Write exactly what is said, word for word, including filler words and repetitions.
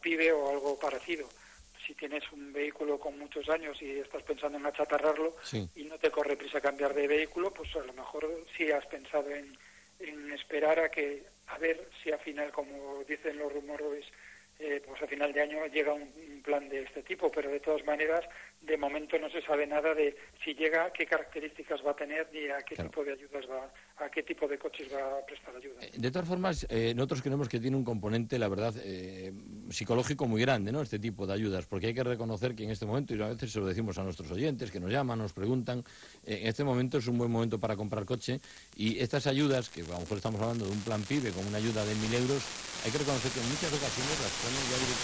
PYBE o algo parecido. Si tienes un vehículo con muchos años y estás pensando en achatarrarlo sí. y no te corre prisa cambiar de vehículo, pues a lo mejor sí has pensado en, en esperar a que a ver si al final, como dicen los rumores, eh, pues a final de año llega un, un plan de este tipo, pero de todas maneras de momento no se sabe nada de si llega, qué características va a tener ni a qué Claro. tipo de ayudas va, a qué tipo de coches va a prestar ayuda. De todas formas, eh, nosotros creemos que tiene un componente, la verdad, eh, psicológico muy grande, ¿no? Este tipo de ayudas, porque hay que reconocer que en este momento, y a veces se lo decimos a nuestros oyentes, que nos llaman, nos preguntan, eh, en este momento es un buen momento para comprar coche, y estas ayudas, que a lo mejor estamos hablando de un plan PYBE con una ayuda de mil euros, hay que reconocer que en muchas ocasiones las ponen ya directamente